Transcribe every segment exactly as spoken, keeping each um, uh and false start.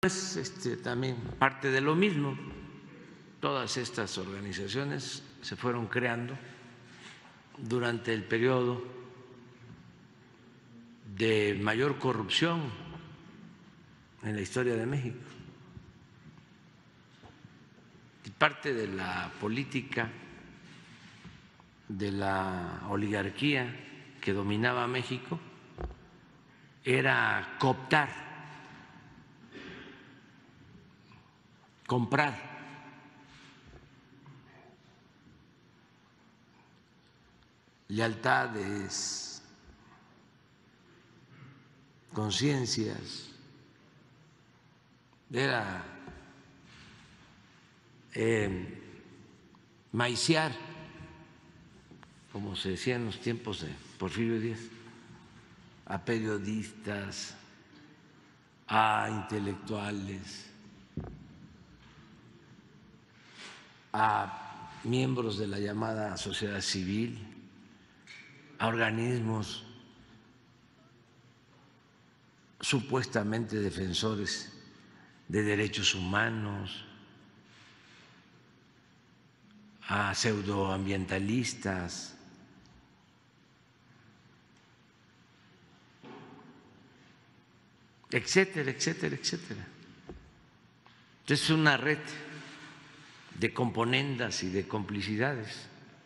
Es este, también parte de lo mismo. Todas estas organizaciones se fueron creando durante el periodo de mayor corrupción en la historia de México. Y parte de la política de la oligarquía que dominaba México era cooptar, comprar lealtades, conciencias, era eh, maiciar, como se decía en los tiempos de Porfirio Díaz, a periodistas, a intelectuales, a miembros de la llamada sociedad civil, a organismos supuestamente defensores de derechos humanos, a pseudoambientalistas, etcétera, etcétera, etcétera. Entonces es una red de componendas y de complicidades,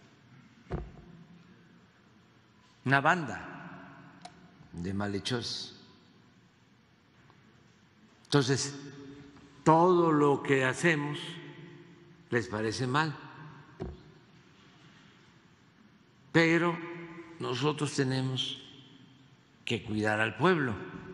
una banda de malhechores. Entonces, todo lo que hacemos les parece mal, pero nosotros tenemos que cuidar al pueblo.